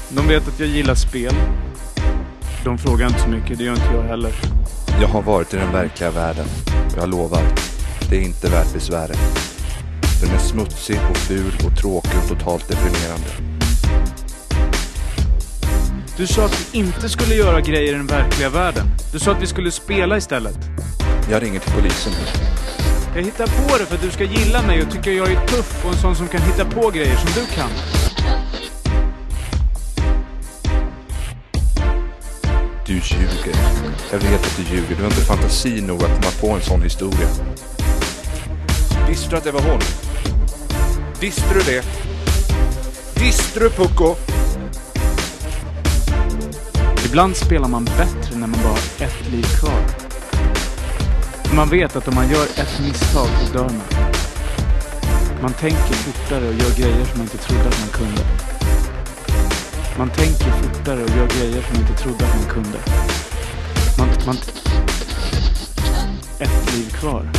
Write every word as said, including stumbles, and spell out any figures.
De vet att jag gillar spel. De frågar inte så mycket, det gör inte jag heller. Jag har varit i den verkliga världen. Jag lovar, det är inte värt besväret. Den är smutsig och ful och tråkig och totalt deprimerande. Du sa att vi inte skulle göra grejer i den verkliga världen. Du sa att vi skulle spela istället. Jag ringer till polisen nu. Jag hittar på det för att du ska gilla mig och tycka jag är tuff och en sån som kan hitta på grejer som du kan. Du ljuger. Jag vet att du ljuger. Du har inte fantasi nog att komma på en sån historia. Visste du att det var hon? Visste du det? Visste du, Pucko? Ibland spelar man bättre när man bara har ett liv kvar. Man vet att om man gör ett misstag så dör man. Man tänker fortare och gör grejer som man inte trodde att man kunde. Man tänker fortare och gör grejer som man inte trodde att man kunde. Man... man ett liv kvar.